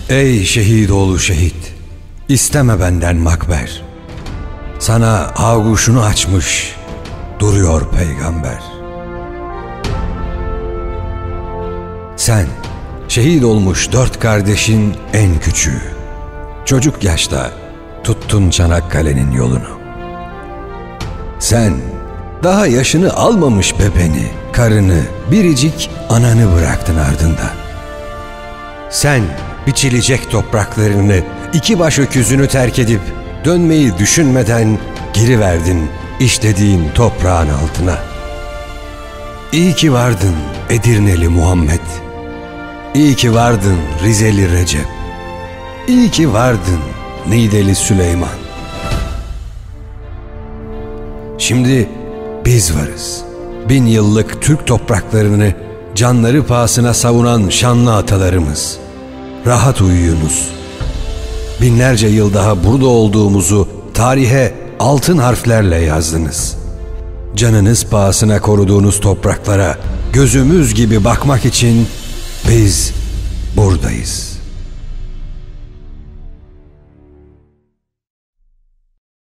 Ey şehit oğlu şehit, isteme benden makber. Sana ağuşunu açmış duruyor peygamber. Sen şehit olmuş 4 kardeşin en küçüğü. Çocuk yaşta tuttun Çanakkale'nin yolunu. Sen daha yaşını almamış bebeni, karını, biricik ananı bıraktın ardında. Sen biçilecek topraklarını, 2 baş öküzünü terk edip dönmeyi düşünmeden giriverdin işlediğin toprağın altına. İyi ki vardın Edirneli Muhammed. İyi ki vardın Rizeli Recep. İyi ki vardın Niğdeli Süleyman. Şimdi biz varız. 1000 yıllık Türk topraklarını canları pahasına savunan şanlı atalarımız. Rahat uyuyunuz. Binlerce yıl daha burada olduğumuzu tarihe altın harflerle yazdınız. Canınız pahasına koruduğunuz topraklara gözümüz gibi bakmak için biz buradayız.